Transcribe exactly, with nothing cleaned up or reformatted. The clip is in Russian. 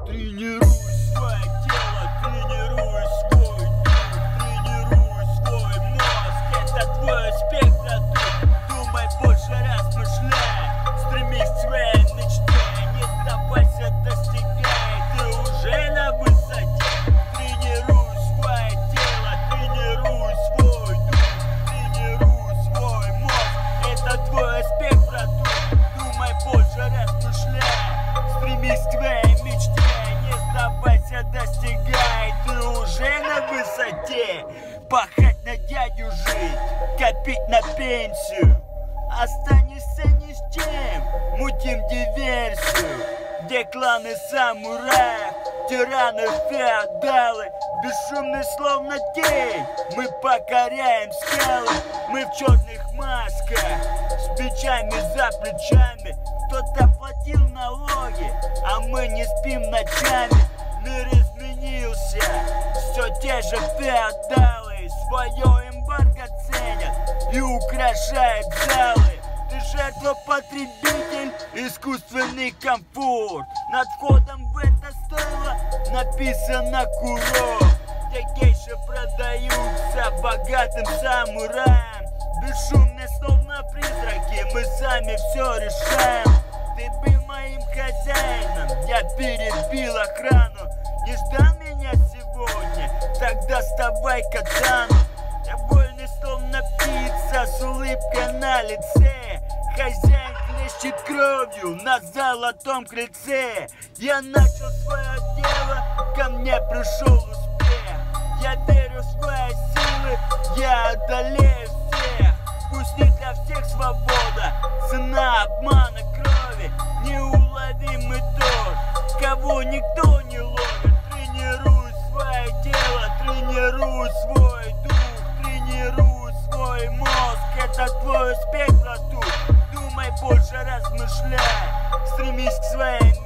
Тренируй свое тело, тренируй свой дух, тренируй свой мозг. Это твой успех, братух. Думай больше, размышляй, стремись к своей мечте. Не сдавайся, достигай, ты уже на высоте. Тренируй свое тело, тренируй свой дух, тренируй свой мозг. Это твой успех, братух. Думай больше, размышляй, стремись к твоей мечте. Не сдавайся, достигай, ты уже на высоте. Пахать на дядю жить, копить на пенсию, останешься ни с чем, мутим диверсию. Где кланы самураев, тираны, феодалы, бесшумны словно тень. Мы покоряем скалы, мы в черных масках, с бичами за плечами. Кто-то платил налоги, а мы не спим ночами. Мир изменился, все те же феодалы свое эмбарго ценят и украшают залы. Ты жертва-потребитель, искусственный комфорт. Над входом в это стойло написано курорт, где гейши продаются богатым самураям. Бесшумные словно призраки, мы сами все решаем. Ты был моим хозяином, я перебил охрану. Не ждал меня сегодня, тогда вставай к катану. Я вольный словно птица с улыбкой на лице. Хозяин хлещет кровью на золотом крыльце. Я начал свое дело, ко мне пришел успех. Я верю в свои силы, я одолею всех. Пусть не для всех свобода, цена обмана крови. Неуловимый тот, кого никто не ловит. Тренируй свое тело, тренируй свой дух, тренируй свой мозг. Это твой успех, братух. Думай больше, размышляй, стремись к своей